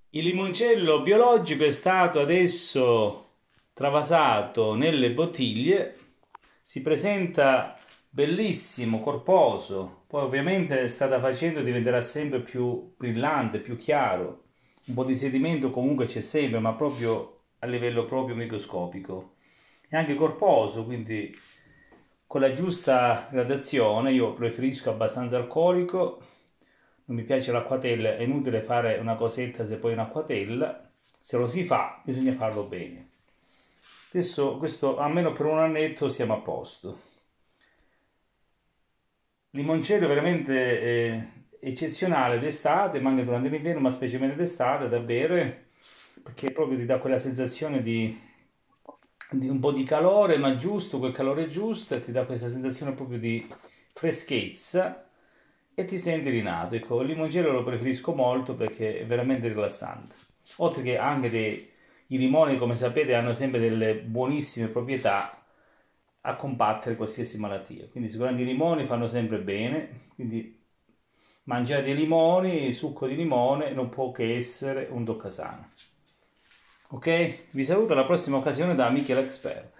Il limoncello biologico è stato adesso travasato nelle bottiglie, si presenta bellissimo, corposo, poi ovviamente strada facendo diventerà sempre più brillante, più chiaro, un po' di sedimento comunque c'è sempre, ma proprio a livello proprio microscopico. È anche corposo, quindi con la giusta gradazione, io preferisco abbastanza alcolico, non mi piace l'acquatella, è inutile fare una cosetta se poi un'acquatella, se lo si fa bisogna farlo bene. Adesso questo almeno per un annetto siamo a posto. Limoncello è veramente eccezionale d'estate, ma anche durante l'inverno, ma specialmente d'estate da bere, perché proprio ti dà quella sensazione di un po' di calore, ma giusto, quel calore giusto, e ti dà questa sensazione proprio di freschezza e ti senti rinato. Ecco, il limoncello lo preferisco molto perché è veramente rilassante. Oltre che anche i limoni, come sapete, hanno sempre delle buonissime proprietà a combattere qualsiasi malattia. Quindi sicuramente i limoni fanno sempre bene, quindi mangiate i limoni, succo di limone non può che essere un toccasana. Ok? Vi saluto alla prossima occasione da Michele Expert.